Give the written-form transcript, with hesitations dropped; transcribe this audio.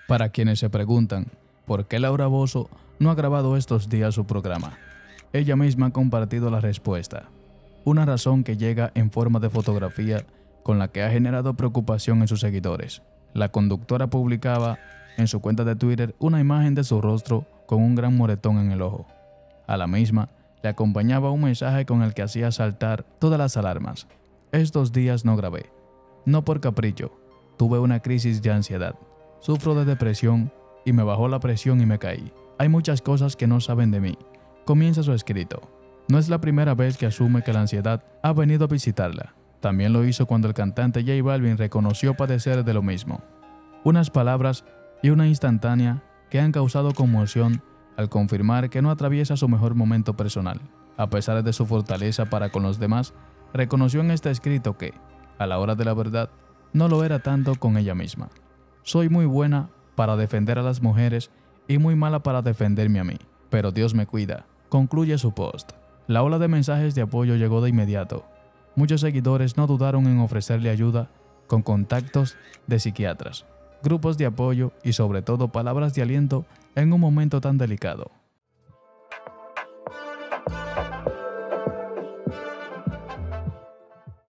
Para quienes se preguntan por qué Laura Bozzo no ha grabado estos días su programa, ella misma ha compartido la respuesta. Una razón que llega en forma de fotografía con la que ha generado preocupación en sus seguidores. La conductora publicaba en su cuenta de Twitter una imagen de su rostro con un gran moretón en el ojo. A la misma le acompañaba un mensaje con el que hacía saltar todas las alarmas. Estos días no grabé. No por capricho. Tuve una crisis de ansiedad. Sufro de depresión y me bajó la presión y me caí. Hay muchas cosas que no saben de mí. Comienza su escrito. No es la primera vez que asume que la ansiedad ha venido a visitarla. También lo hizo cuando el cantante J Balvin reconoció padecer de lo mismo. Unas palabras y una instantánea que han causado conmoción al confirmar que no atraviesa su mejor momento personal. A pesar de su fortaleza para con los demás, reconoció en este escrito que, a la hora de la verdad, no lo era tanto con ella misma. Soy muy buena para defender a las mujeres y muy mala para defenderme a mí, pero Dios me cuida, concluye su post. La ola de mensajes de apoyo llegó de inmediato. Muchos seguidores no dudaron en ofrecerle ayuda con contactos de psiquiatras, grupos de apoyo y sobre todo palabras de aliento en un momento tan delicado.